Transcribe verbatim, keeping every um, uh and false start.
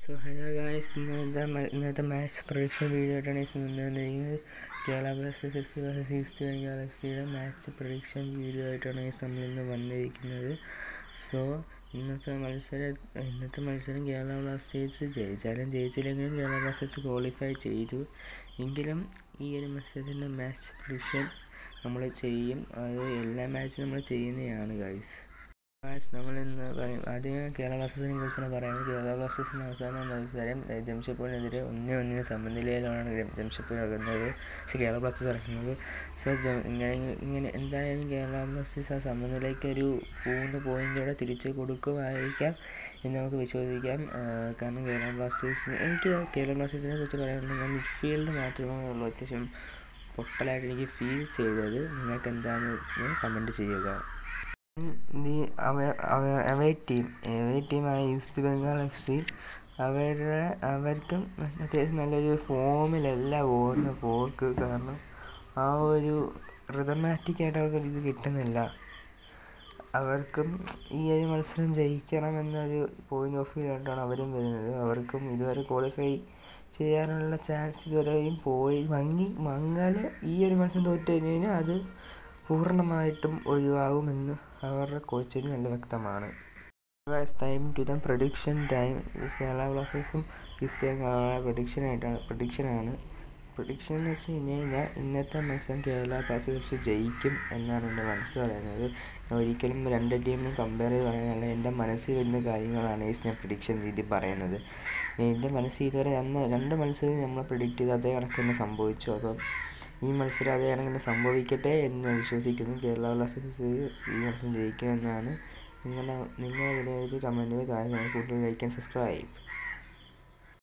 So hello guys, ഇന്നത്തെ match prediction video ആയിട്ടാണ് വന്നിരിക്കുന്നത്. Kerala Blasters F C versus East Bengal F സിയുടെ മാച്ച് പ്രഡിക്ഷൻ വീഡിയോ ആയിട്ടാണ് നമ്മൾ ഇന്ന് വന്നിരിക്കുന്നത്. സോ ഇന്നത്തെ മത്സരം ഇന്നത്തെ മത്സരം കേരള ബ്ലാസ്റ്റേഴ്സ് ജയിച്ചാലും ജയിച്ചില്ലെങ്കിലും കേരള ബ്ലാസ്റ്റേഴ്സ് ക്വാളിഫൈ ചെയ്തു. എങ്കിലും ഈ ഒരു മത്സരത്തിൻ്റെ മാച്ച് പ്രഡിക്ഷൻ നമ്മൾ ചെയ്യും. അത് എല്ലാ മാച്ചും നമ്മൾ ചെയ്യുന്നതാണ് ഗൈസ്. നമ്മളിന്ന് പറയും ആദ്യം കേരള ബ്ലാസ്റ്റേഴ്സിനെ കുറിച്ചാണ് പറയുന്നത്. കേരള ബ്ലാസ്റ്റേഴ്സിൻ്റെ അവസാന മത്സരം ജംഷഡ്പൂരിനെതിരെ ഒന്നേ ഒന്നിന് സമനിലയിലാണ് ജംഷഡ്പൂർ ഇറങ്ങുന്നത്, പക്ഷേ കേരള ബ്ലാസ്റ്റേഴ്സ് ഇറങ്ങുന്നത്. സോ ഇങ്ങനെ ഇങ്ങനെ എന്തായാലും കേരള ബ്ലാസ്റ്റേഴ്സ് ആ സമനിലയ്ക്ക് ഒരു മൂന്ന് പോയിൻ്റോടെ തിരിച്ച് കൊടുക്കുമായിരിക്കാം എന്ന് നമുക്ക് വിശ്വസിക്കാം. കാരണം കേരള ബ്ലാസ്റ്റേഴ്സ് എനിക്ക് കേരള ബ്ലാസ്റ്റേഴ്സിനെ കുറിച്ച് പറയാനുണ്ടെങ്കിൽ മിഡ്ഫീൽഡ് മാത്രമേ ഉള്ളൂ അത്യാവശ്യം പൊട്ടലായിട്ട് എനിക്ക് ഫീൽ ചെയ്തത്. നിങ്ങൾക്ക് എന്താണെന്ന് കമൻറ്റ് ചെയ്യുക. ദി അവർ അവേ ടീം അവേ ടീമായ ഈസ്റ്റ് ബംഗാൾ എഫ് സി അവരുടെ അവർക്കും അത്യാവശ്യം നല്ലൊരു ഫോമിലല്ല പോകുന്ന പോക്ക്. കാരണം ആ ഒരു റിതമാറ്റിക്കായിട്ട് അവർക്ക് ഇത് കിട്ടുന്നില്ല. അവർക്കും ഈ ഒരു മത്സരം ജയിക്കണമെന്നൊരു പോയിൻ്റ് ഓഫ് വ്യൂയിലായിട്ടാണ് അവരും വരുന്നത്. അവർക്കും ഇതുവരെ ക്വാളിഫൈ ചെയ്യാനുള്ള ചാൻസ് ഇതുവരെയും പോയി മങ്ങി മങ്ങാൽ ഈ ഒരു മത്സരം തോറ്റു കഴിഞ്ഞാൽ അത് പൂർണ്ണമായിട്ടും ഒഴിവാകുമെന്ന് അവരുടെ കോച്ചിന് നല്ല വ്യക്തമാണ്. Time to the prediction time. Kerala ബ്ലാസ്റ്റേഴ്സും ഈസ്റ്റ് ബംഗാളുടെ പ്രഡിക്ഷനായിട്ടാണ് പ്രഡിക്ഷനാണ് പ്രഡിക്ഷൻ എന്ന് വെച്ച് കഴിഞ്ഞ് കഴിഞ്ഞാൽ ഇന്നത്തെ മത്സരം കേരള ബ്ലാസ്റ്റേഴ്സ് ജയിക്കും എന്നാണ് എൻ്റെ മനസ്സ് പറയുന്നത്. ഒരിക്കലും രണ്ട് ടീമിനും കമ്പയർ ചെയ്ത് പറയാനല്ല, എൻ്റെ മനസ്സിൽ വരുന്ന കാര്യങ്ങളാണ് ഞാൻ പ്രഡിക്ഷൻ രീതി പറയുന്നത്. എൻ്റെ മനസ്സിൽ ഇതുവരെ അന്ന് രണ്ട് മത്സരം നമ്മൾ പ്രഡിക്റ്റ് ചെയ്ത് അതേ കണക്ക് തന്നെ സംഭവിച്ചു. അപ്പം ഈ മത്സരം അതേ കണക്ക് സംഭവിക്കട്ടെ എന്ന് വിശ്വസിക്കുന്നു. കേരള ബ്ലാസ്റ്റേഴ്സ് ഈ മത്സരം ജയിക്കുമെന്നാണ്. നിങ്ങളുടെ നിങ്ങളുടെ വിലയിരുത്തി കമൻറ്റുകൾ താഴെ കൂടുതൽ ലൈക്ക് ആൻഡ് സബ്സ്ക്രൈബ്.